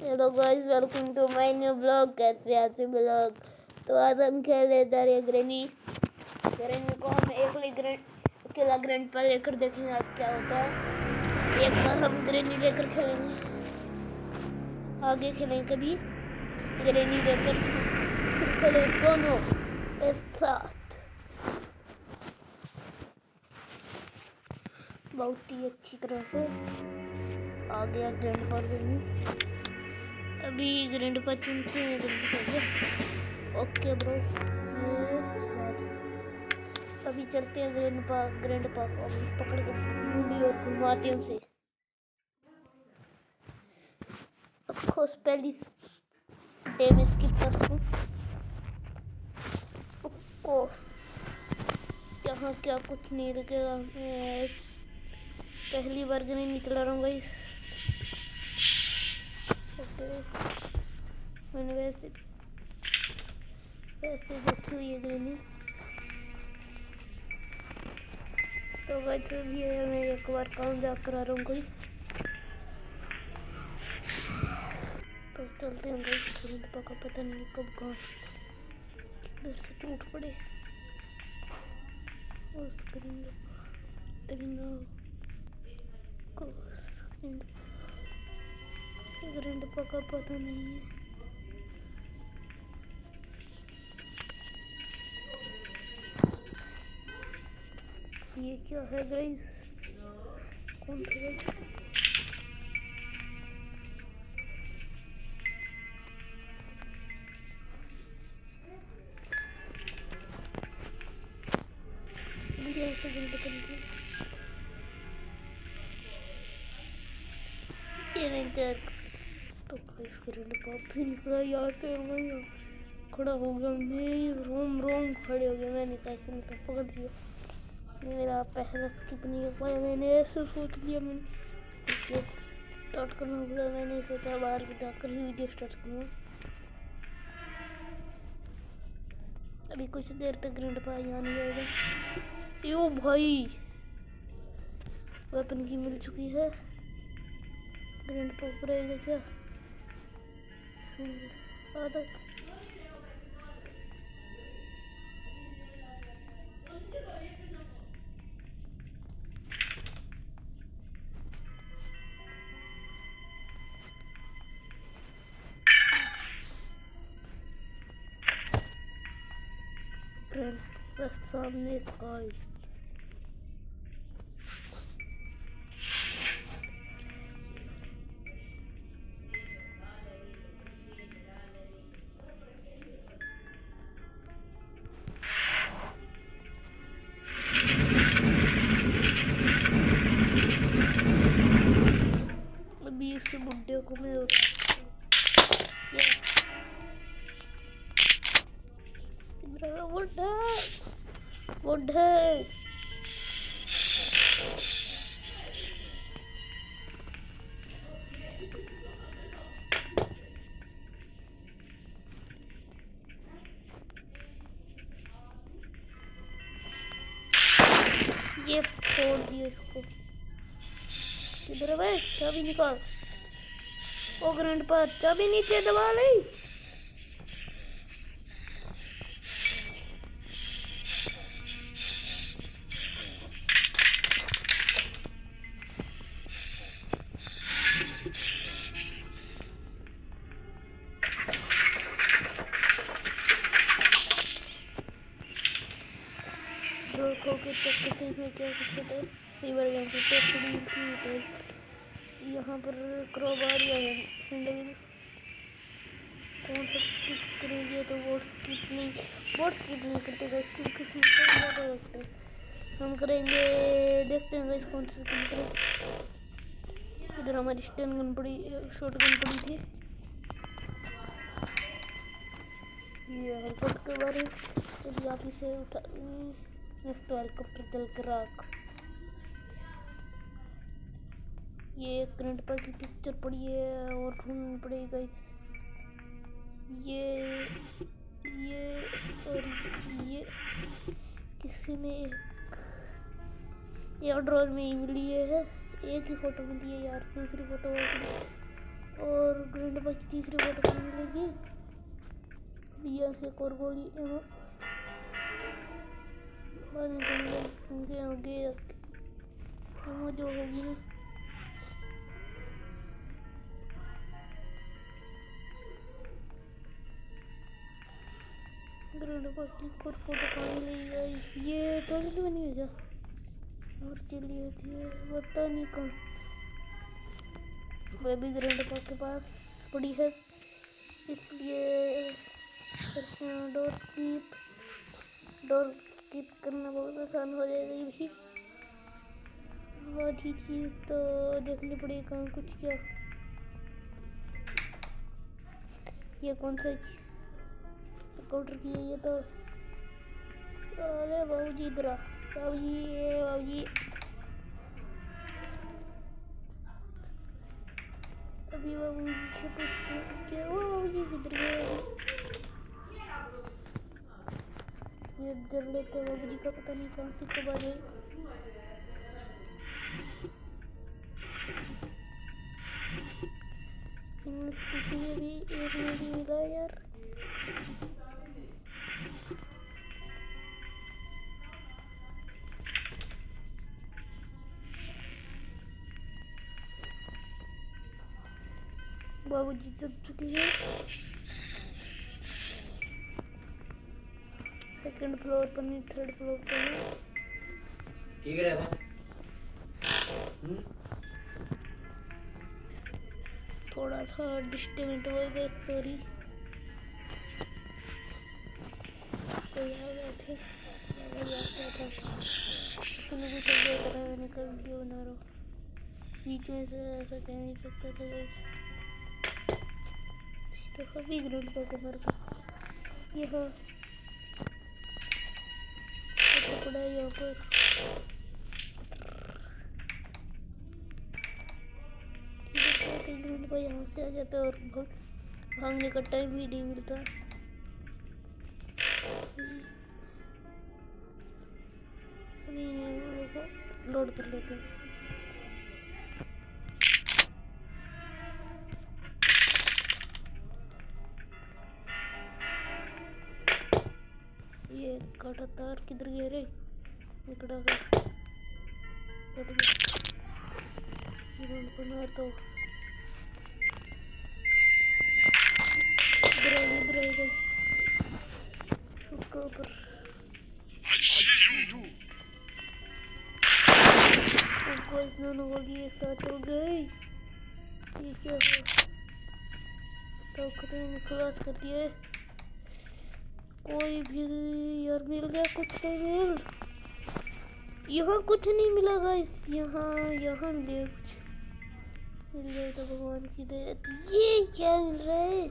Hello guys, welcome to my new blog. कैसे आते blog. तो आज हम खेले ग्रेनी को हम अकेला ग्रैंड पर लेकर देखेंगे आज क्या होता है। एक बार हम ग्रेनी लेकर खेलेंगे, आगे खेलेंगे कभी ग्रेनी लेकर खेले दोनों एक साथ। बहुत ही अच्छी तरह से आ गया ग्रैंड पर ग्रेनी। अभी ग्रैंड पर चुनते हैं ओके ब्रो। अभी चलते हैं ग्रैंड पा को अभी पकड़ कर मुंडी और घुमाते हैं उसे। ऑफकोर्स पहली डे में स्किप करता हूँ। ऑफकोर्स यहाँ क्या कुछ नहीं रुकेगा। मैं पहली बार ग्रेनी चला रहा हूँ गाइस। मैंने वैसे देखी हुई है ग्रेनी। तो गाइस अभी मैं एक बार कामयाब करा रहा हूँ कोई। तो चलते हैं गाइस। ग्रैंड पा का पता नहीं कब कहाँ किधर से टूट पड़े। उस ग्रैंड पा का पता नहीं है। ये क्या है गाइस? कौन था गाइस? ऐसे जल्दी कर दिया। ये नहीं देख तो गाइस ग्रैंड पा भी निकला यार। तो मैं खड़ा हो गया, मैं रोम खड़े हो गए। मैंने कैसे पकड़ दिया। मेरा पहला स्किप नहीं हो पाया। मैंने ऐसे सोच लिया मैंने स्टार्ट करना होगा। मैंने सोचा बाहर जाकर ही वीडियो स्टार्ट करूँगा। अभी कुछ देर तक ग्रैंड पा यहाँ नहीं आएगा। यो भाई वेपन की मिल चुकी है। ग्रैंड पा ऊपर आएगा क्या? आधा ग्रैंड पा सामने गाइस। अभी इस बुड्ढे को मैं बुड्ढे ये फोड़ दिया इसको। किधर है भाई? चाबी निकाल। ओ ग्रैंड पा चाबी नीचे दबा ली। देखो कि किसी में क्या कुछ होता है। कई बार यहाँ पर टोकरी थी तो यहाँ पर क्रोबार या हैंडल कौन सा टिक करेंगे तो बोट स्किप नहीं करते गए क्योंकि ज़्यादा लगता है। हम करेंगे, देखते हैं गाइस कौन सा स्किप करें। इधर हमारी स्टन गन पड़ी, शॉर्ट गन पड़ी थी। ये हेलीकॉप्टर के बारे में आप इसे उठा तो हेलीकॉप्टर चल कर राख। ये ग्रैंड पा की पिक्चर पड़ी है और ढूंढनी पड़ेगी गाइस। ये और ये किसी ने एयर ड्रॉर में ही मिली है। एक ही फोटो मिली है यार, दूसरी फोटो और ग्रैंड बॉक्स की तीसरी फोटो कहाँ मिलेगी? यहाँ से एक और गोली एमो बाद में होंगे आगे एमो जो होगी ना। ग्रैंड बॉक्स की एक और फोटो कहाँ मिलेगी? ये टॉयलेट में नहीं है क्या? और चली होती है पता नहीं कहाँ। वह भी ग्रैंड बॉक्स के पास पड़ी है, इसलिए डोर कीप करना बहुत आसान हो जाएगा। ये भी बहुत ही चीज़ तो देखनी पड़ेगी कहाँ कुछ क्या। ये कौन सा काउंटर की है ये तो? अरे बाबूजी इधर आ, बाबूजी अभी बाबूजी से पूछते हैं क्या हुआ, बाबूजी किधर गए? ये डर लेते हैं बाबूजी का, पता नहीं कहाँ से कब आ जाए। किसी में भी एक नहीं मिला यार। बाबूजी थक चुके हैं। सेकंड फ्लोर पर नहीं, थर्ड फ्लोर पर है। ठीक है था। थोड़ा सा डिस्टर्बेंट हो गया, सॉरी। कोई आ गए थे, उसने कुछ वीडियो करा, मैंने कहा वीडियो बना रहा हूँ। बीच में से ऐसा कह नहीं सकता था गाइस। तो अभी ग्रेड पर कमर का ये है पड़ा है यहाँ पर। ग्रेड पर यहाँ से आ जाता है और भागने का टाइम भी नहीं मिलता। अभी लोड कर लेते हैं। ये काटा तार किधर गया रे? निकड़ा गया, कट गया। बना तो इधर उसके ऊपर दोनों होगी एक साथ हो गई। ये क्या है? तो खतरे में खलास कर दिया। कोई भी यार मिल गया कुछ तो मिल। यहाँ कुछ नहीं मिला गाइस, यहाँ मिले कुछ मिल जाए तो भगवान की दया। ये क्या मिल रहा है?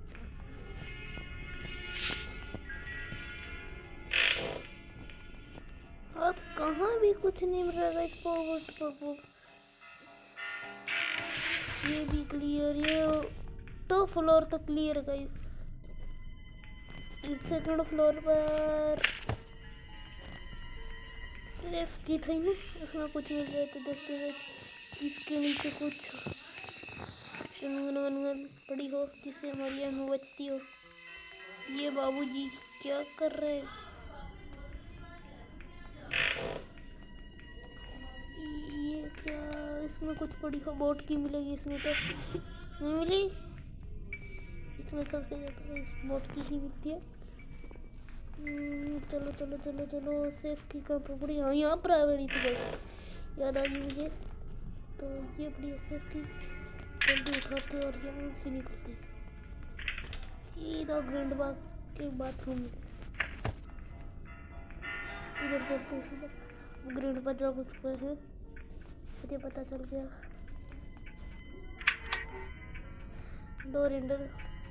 अब कहाँ भी कुछ नहीं मिल रहा गाइस। ये भी क्लियर, ये टॉप फ्लोर तो क्लियर गाइस। सेकंड फ्लोर पर सेफ की थी ना, उसमें कुछ मिल रहा है तो देखते हैं। इसके नीचे कुछ शनगन पड़ी हो जिससे हमारी आँख बचती हो। ये बाबूजी क्या कर रहे हैं? ये क्या इसमें कुछ पड़ी हो? बोट की मिलेगी इसमें तो नहीं मिली। इसमें सबसे ज़्यादा इस बोट की ही मिलती है। चलो चलो चलो चलो, सेफ की कहाँ पर पड़ी? हाँ यहाँ पर पड़ी थी भाई, याद आ गई मुझे। तो ये पड़ी है सेफ की, जल्दी उठाते और यहाँ से निकलते सीधा ग्रैंड बाग के बाथरूम में। इधर चलते सीधा ग्रैंड पर जा कुछ है, मुझे पता चल गया। डोर हैंडल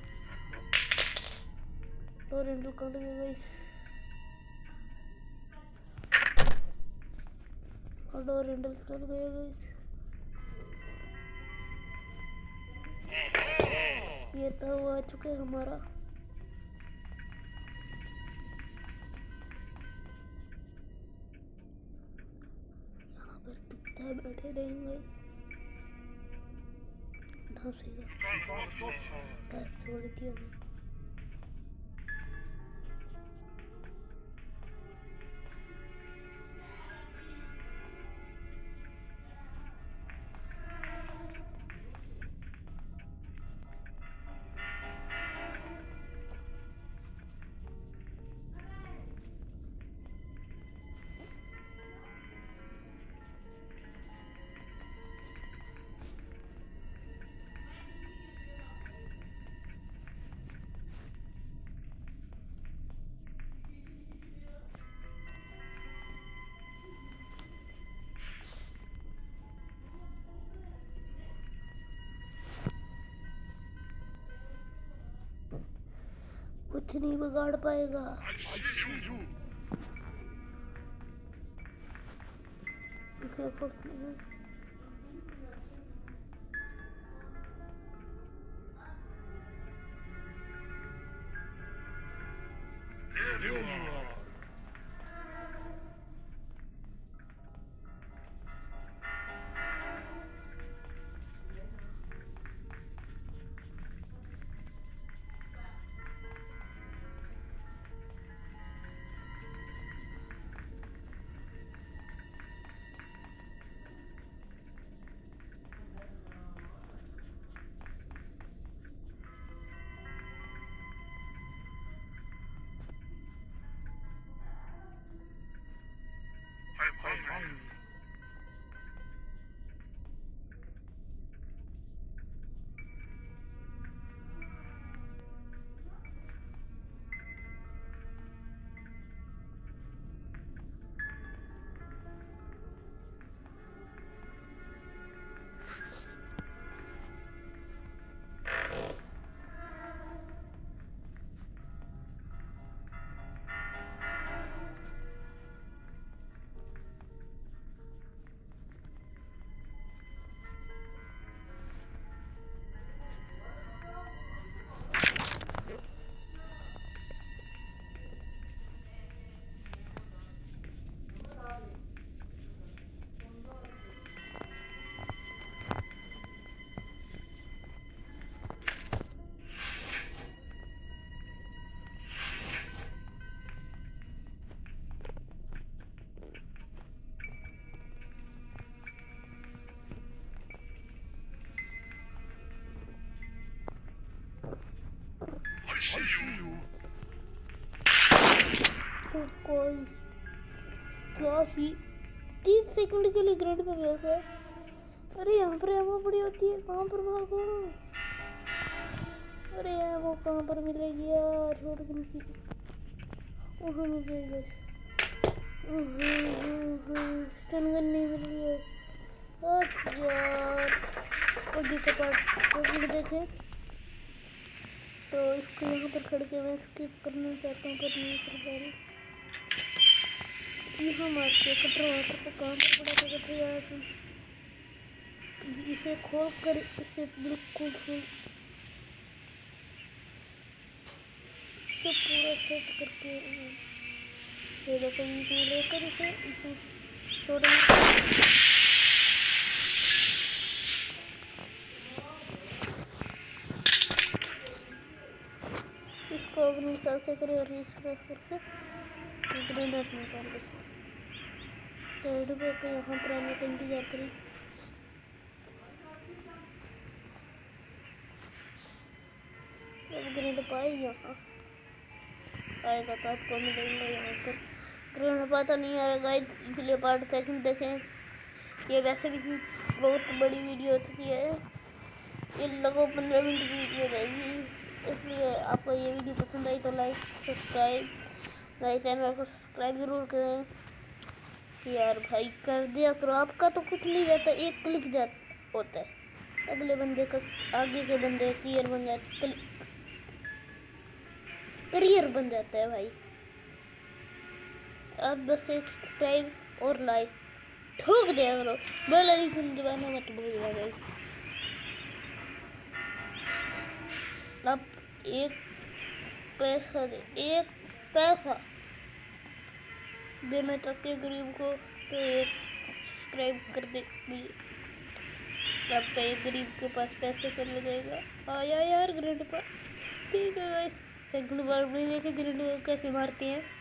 कहाँ लगेगा इस? और डोर हैंडल चल गया गाइस। ये तो आ चुका है हमारा। यहाँ पर चुपचाप बैठे रहेंगे, ढांसेगा छोड़ दिया मैं। कुछ नहीं बिगाड़ पाएगा। इसे कुछ नहीं। कोई क्या ही 30 सेकंड के लिए ग्रेड पे वैसा है। अरे यहाँ पर एमो पड़ी होती है, कहाँ पर भागो। अरे एमो कहाँ पर मिलेगी यार, छोड़ की वहाँ मिलेगी। स्टन गन नहीं मिल रही है यार। आगे का पार्ट देखें तो इसको यहाँ पर खड़ के मैं स्किप करना चाहता हूँ पर नहीं कर पा रही। यहाँ मार के कटरा वाटर को कहाँ पर पड़ा था कटरा यार। इसे खोल कर इसे बिल्कुल इसे पूरा सेट करके ये देखो बीच में लेकर इसे छोड़ेंगे। इसको अपने हिसाब से करें और इस प्रेस करके ग्रेनेड निकाल दे। तो पे यहाँ पर आने का इंतजार करें। अब ग्रेनेड पाए यहाँ आएगा तो आपको मिलेंगे यहाँ पर। ग्रेनेड पता नहीं आ रहा गाइस, इसलिए पार्ट सेकंड देखें। ये वैसे भी बहुत बड़ी वीडियो हो चुकी है, ये लगभग 15 मिनट की वीडियो रहेगी। इसलिए आपको ये वीडियो पसंद आई तो लाइक सब्सक्राइब, मेरे चैनल को सब्सक्राइब ज़रूर करें यार भाई, कर दिया करो। आपका तो कुछ नहीं जाता, एक क्लिक जाता होता है, अगले बंदे का आगे के बंदे करियर बन जाता, करियर बन जाता है भाई। अब बस एक सब्सक्राइब और लाइक ठोक दिया करो, बेल आइकन दबाना मत भूलिएगा गाइस। अब एक पैसा देना चाहते हैं गरीब को तो एक सब्सक्राइब कर दे। अब तो एक गरीब के पास पैसे चले जाएगा। आया यार ग्रैंड पा। ठीक है गाइस, सेकंड बार भी देखे ग्रैंड कैसे मारते हैं।